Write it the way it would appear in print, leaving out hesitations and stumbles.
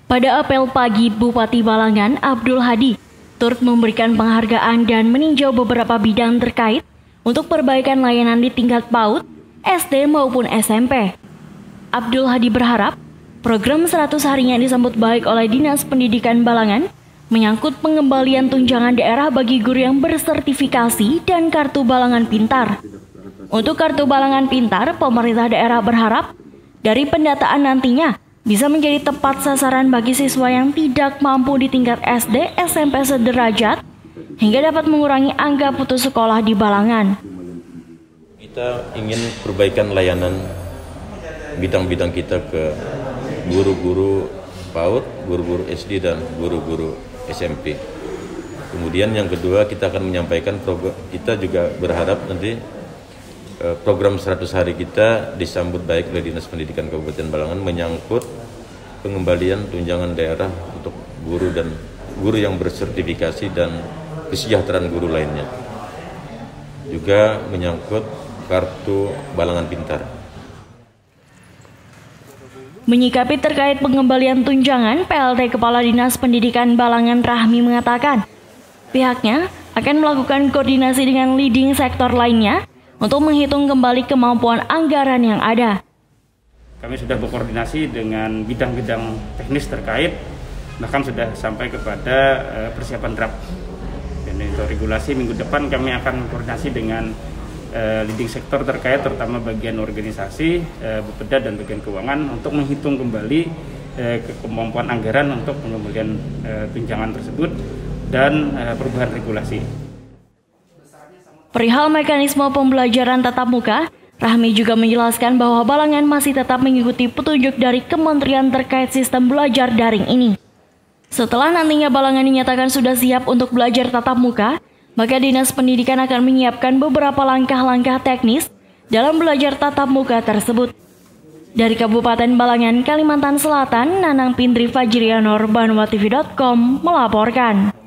Pada apel pagi, Bupati Balangan Abdul Hadi turut memberikan penghargaan dan meninjau beberapa bidang terkait untuk perbaikan layanan di tingkat PAUD, SD maupun SMP. Abdul Hadi berharap program 100 harinya disambut baik oleh Dinas Pendidikan Balangan menyangkut pengembalian tunjangan daerah bagi guru yang bersertifikasi dan kartu Balangan Pintar. Untuk kartu Balangan Pintar, pemerintah daerah berharap dari pendataan nantinya bisa menjadi tepat sasaran bagi siswa yang tidak mampu di tingkat SD, SMP sederajat, hingga dapat mengurangi angka putus sekolah di Balangan. Kita ingin perbaikan layanan bidang-bidang kita ke guru-guru PAUD, guru-guru SD, dan guru-guru SMP. Kemudian yang kedua, kita akan menyampaikan program, kita juga berharap nanti program 100 hari kita disambut baik oleh Dinas Pendidikan Kabupaten Balangan menyangkut pengembalian tunjangan daerah untuk guru dan guru yang bersertifikasi dan kesejahteraan guru lainnya. Juga menyangkut kartu Balangan Pintar. Menyikapi terkait pengembalian tunjangan, PLT Kepala Dinas Pendidikan Balangan Rahmi mengatakan pihaknya akan melakukan koordinasi dengan leading sektor lainnya untuk menghitung kembali kemampuan anggaran yang ada. Kami sudah berkoordinasi dengan bidang-bidang teknis terkait, bahkan sudah sampai kepada persiapan draft. Dan untuk regulasi minggu depan kami akan koordinasi dengan leading sektor terkait, terutama bagian organisasi, Bapeda dan bagian keuangan untuk menghitung kembali kemampuan anggaran untuk pengembalian tunjangan tersebut dan perubahan regulasi. Perihal mekanisme pembelajaran tatap muka, Rahmi juga menjelaskan bahwa Balangan masih tetap mengikuti petunjuk dari kementerian terkait sistem belajar daring ini. Setelah nantinya Balangan dinyatakan sudah siap untuk belajar tatap muka, maka Dinas Pendidikan akan menyiapkan beberapa langkah-langkah teknis dalam belajar tatap muka tersebut. Dari Kabupaten Balangan, Kalimantan Selatan, Nanang Pindri Fajrianor, BanwaTV.com melaporkan.